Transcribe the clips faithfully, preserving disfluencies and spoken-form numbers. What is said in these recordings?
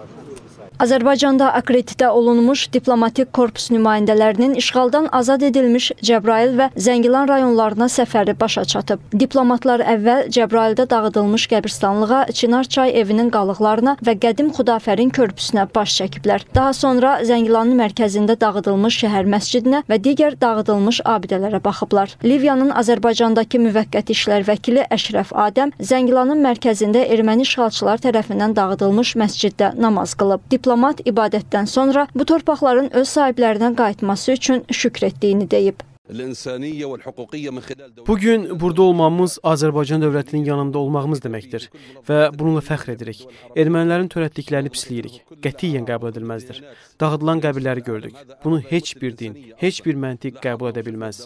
Azərbaycanda akkreditə olunmuş diplomatik korpus nümayəndələrinin işğaldan azad edilmiş Cəbrayıl və Zəngilan rayonlarına səfəri başa çatıb. Diplomatlar əvvəl Cəbrayılda dağıdılmış qəbristanlığa, Çınar çay evinin qalıqlarına və qədim Xudafərin körpüsünə baş çəkiblər. Daha sonra Zəngilanın mərkəzində dağıdılmış şəhər məscidinə və digər dağıdılmış abidələrə baxıblar. Liviyanın Azərbaycandakı müvəqqəti işlər vəkili Əşrəf Adəm Zəngilanın mərkəzində erməni işğalçılar tərəfindən dağıdılmış məsciddə namaz qılıb. Diplomat ibadətdən sonra bu torpaqların öz sahiblərinə qayıtması üçün şükr etdiyini deyib. Bugün burada olmamız Azərbaycan dövlətinin yanında olmağımız deməkdir və bununla fəxr edirik. Ermənilərin törətdiklərini pisləyirik. Qətiyyən qəbul edilməzdir. Dağıdılan qəbirləri gördük. Bunu heç bir din, heç bir məntiq qəbul edə bilməz.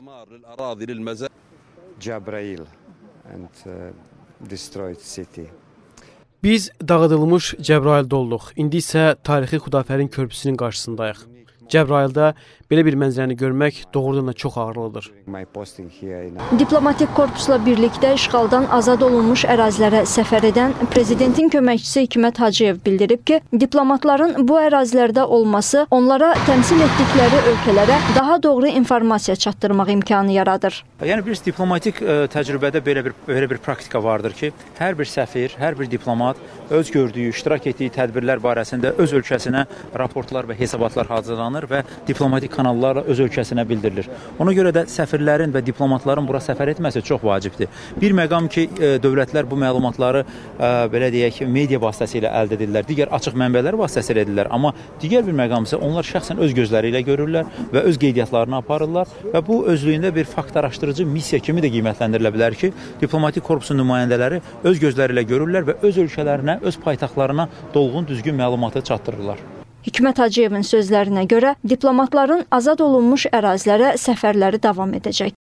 Cəbrayıl and uh, destroyed city. Biz dağıdılmış Cəbrayılda olduq. İndi isə tarixi Xudafərin körpüsünün qarşısındayıq. Cəbrayılda belə bir mənzərəni görmək doğrudan da çox ağırlıdır. Diplomatik korpusla birlikdə işğaldan azad olunmuş ərazilərə səfər edən Prezidentin köməkçisi Hikmət Hacıyev bildirib ki, diplomatların bu ərazilərdə olması onlara təmsil etdikləri ölkələrə daha doğru informasiya çatdırmaq imkanı yaradır. Yəni bir diplomatik ə, təcrübədə belə bir, belə bir praktika vardır ki, hər bir səfir, hər bir diplomat öz gördüyü, iştirak etdiyi tədbirlər barəsində öz ölkəsinə raportlar və hesabatlar hazırlanır və diplomatik kanallarla öz ölkəsinə bildirilir. Ona görə də səfirlərin və diplomatların bura səfər etməsi çox vacibdir. Bir məqam ki, dövlətlər bu məlumatları belə deyək, media vasitəsilə əldə edirlər, digər açıq mənbələr vasitəsilə edirlər. Amma digər bir məqam isə onlar şəxsən öz gözləri ilə görürlər və öz qeydiyyatlarını aparırlar və bu özlüyündə bir fakt araşdırıcı missiya kimi də qiymətləndirilə bilər ki, diplomatik korpusun nümayəndələri öz gözləri ilə görürlər və öz ölkələrinə, öz paytaxtlarına dolğun düzgün məlumatı çatdırırlar. Hikmət Hacıyevin sözlərinə görə diplomatların azad olunmuş ərazilərə səfərləri davam edəcək.